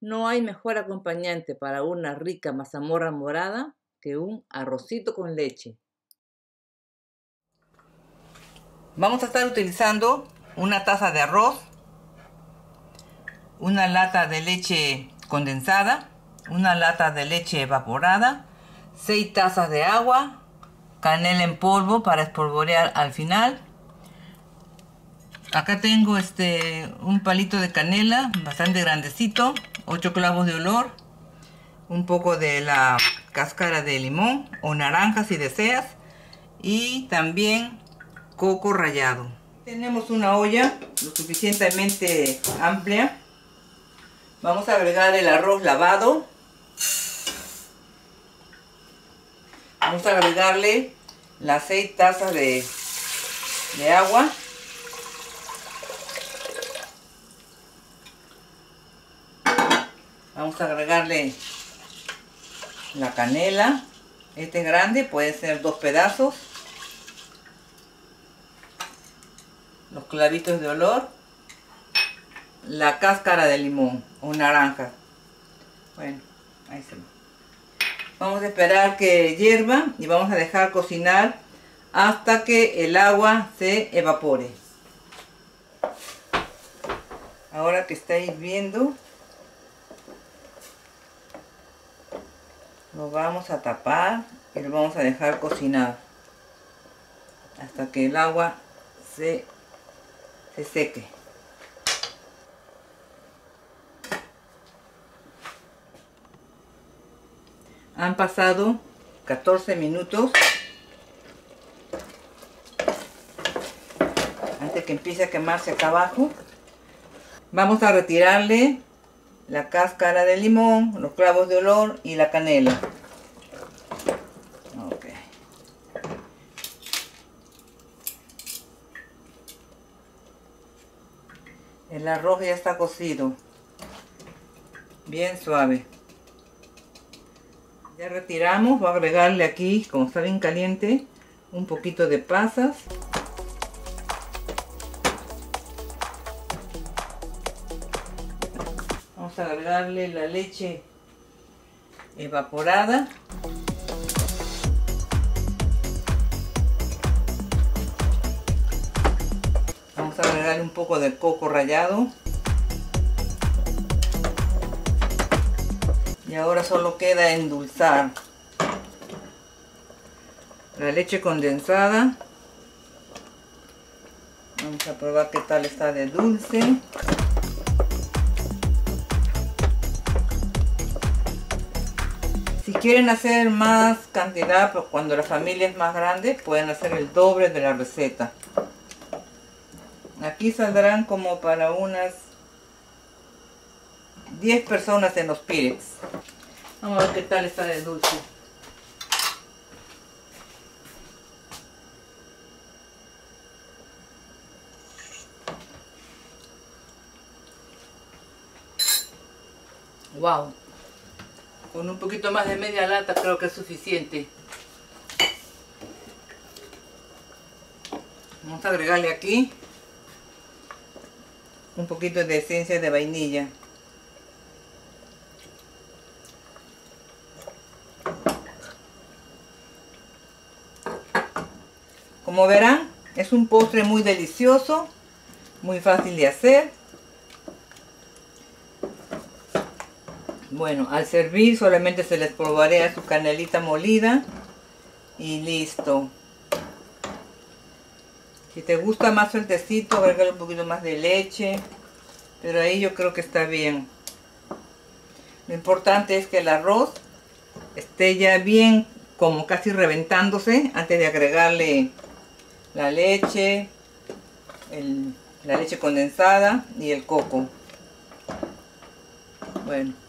No hay mejor acompañante para una rica mazamorra morada que un arrocito con leche. Vamos a estar utilizando una taza de arroz, una lata de leche condensada, una lata de leche evaporada, 6 tazas de agua, canela en polvo para espolvorear al final. Acá tengo un palito de canela bastante grandecito, 8 clavos de olor, un poco de la cáscara de limón o naranja si deseas, y también coco rallado. Tenemos una olla lo suficientemente amplia. Vamos a agregar el arroz lavado. Vamos a agregarle las 6 tazas de agua. Vamos a agregarle la canela. Este es grande, puede ser 2 pedazos. Los clavitos de olor. La cáscara de limón o naranja. Bueno, ahí se va. Vamos a esperar que hierva y vamos a dejar cocinar hasta que el agua se evapore. Ahora que está hirviendo, lo vamos a tapar y lo vamos a dejar cocinar hasta que el agua se seque. Han pasado 14 minutos antes que empiece a quemarse acá abajo. Vamos a retirarle la cáscara de limón, los clavos de olor y la canela. Okay. El arroz ya está cocido, bien suave. Ya retiramos, voy a agregarle aquí, como está bien caliente, un poquito de pasas. Vamos a agregarle la leche evaporada. Vamos a agregarle un poco de coco rallado. Y ahora solo queda endulzar. La leche condensada. Vamos a probar qué tal está de dulce. Si quieren hacer más cantidad, pues cuando la familia es más grande, pueden hacer el doble de la receta. Aquí saldrán como para unas 10 personas en los Pirex. Vamos a ver qué tal está de dulce. Wow. Con un poquito más de media lata creo que es suficiente. Vamos a agregarle aquí un poquito de esencia de vainilla. Como verán, es un postre muy delicioso, muy fácil de hacer. Bueno, al servir solamente se les espolvorea su canelita molida y listo. Si te gusta más sueltecito, agregarle un poquito más de leche, pero ahí yo creo que está bien. Lo importante es que el arroz esté ya bien, como casi reventándose, antes de agregarle la leche, la leche condensada y el coco. Bueno.